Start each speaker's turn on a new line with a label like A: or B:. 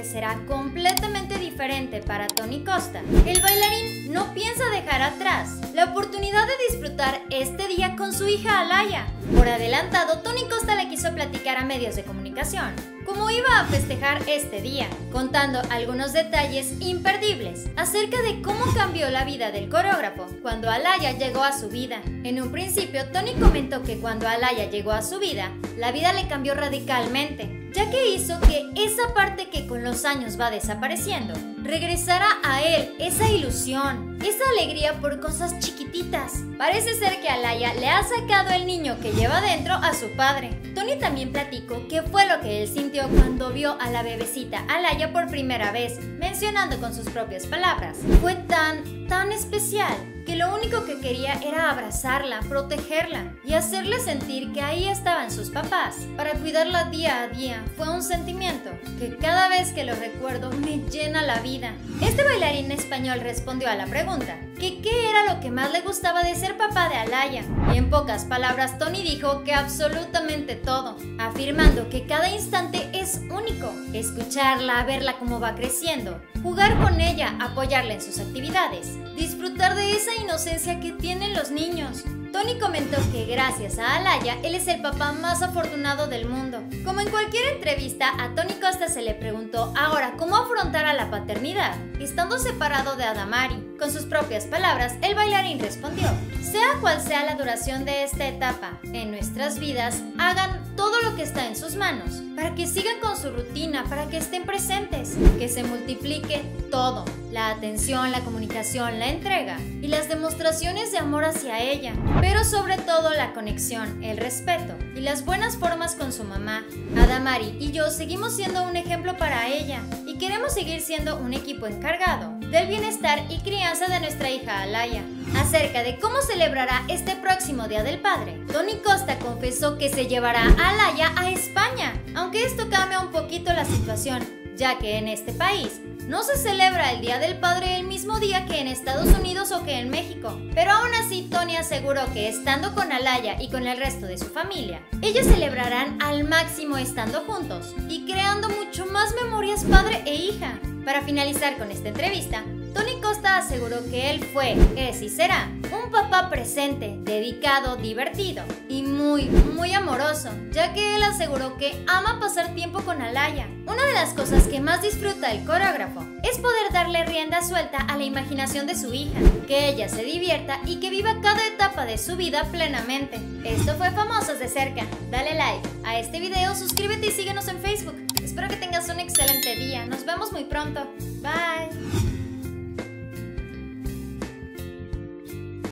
A: tarde será completamente diferente para Tony Costa. El bailarín no piensa dejar atrás la oportunidad de disfrutar este día con su hija Alaya. Por adelantado, Tony Costa le quiso platicar a medios de comunicación cómo iba a festejar este día, contando algunos detalles imperdibles acerca de cómo cambió la vida del coreógrafo cuando Alaya llegó a su vida. En un principio, Tony comentó que cuando Alaya llegó a su vida, la vida le cambió radicalmente, ya que hizo que esa parte que con los años va desapareciendo, regresara a él esa ilusión, esa alegría por cosas chiquititas. Parece ser que Alaya le ha sacado el niño que lleva dentro a su padre. Tony también platicó qué fue lo que él sintió cuando vio a la bebecita Alaya por primera vez, mencionando con sus propias palabras: fue tan especial que lo único que quería era abrazarla, protegerla y hacerle sentir que ahí estaban sus papás para cuidarla día a día. Fue un sentimiento que cada vez que lo recuerdo me llena la vida. Este bailarín español respondió a la pregunta que qué era lo que más le gustaba de ser papá de Alaya, y en pocas palabras Tony dijo que absolutamente todo, afirmando que cada instante es único: escucharla, verla cómo va creciendo, jugar con ella, apoyarla en sus actividades, disfrutar de esa inocencia que tienen los niños. Tony comentó que gracias a Alaya, él es el papá más afortunado del mundo. Como en cualquier entrevista, a Tony Costa se le preguntó ahora cómo afrontar a la paternidad, estando separado de Adamari. Con sus propias palabras, el bailarín respondió: sea cual sea la duración de esta etapa en nuestras vidas, hagan todo lo que está en sus manos, para que sigan con su rutina, para que estén presentes, que se multiplique todo: la atención, la comunicación, la entrega y las demostraciones de amor hacia ella, pero sobre todo la conexión, el respeto y las buenas formas con su mamá. Adamari y yo seguimos siendo un ejemplo para ella y queremos seguir siendo un equipo encargado del bienestar y crianza de nuestra hija Alaya. Acerca de cómo celebrará este próximo Día del Padre, Tony Costa confesó que se llevará a Alaya a España, aunque esto cambia un poquito la situación, ya que en este país no se celebra el Día del Padre el mismo día que en Estados Unidos o que en México. Pero aún así, Tony aseguró que estando con Alaya y con el resto de su familia, ellos celebrarán al máximo estando juntos y creando mucho más memorias padre e hija. Para finalizar con esta entrevista, Tony Costa aseguró que él fue, es y será un papá presente, dedicado, divertido y muy amoroso, ya que él aseguró que ama pasar tiempo con Alaya. Una de las cosas que más disfruta el coreógrafo es poder darle rienda suelta a la imaginación de su hija, que ella se divierta y que viva cada etapa de su vida plenamente. Esto fue Famosos de Cerca. Dale like a este video, suscríbete y síguenos en Facebook. Espero que tengas un excelente día. Nos vemos muy pronto. Bye.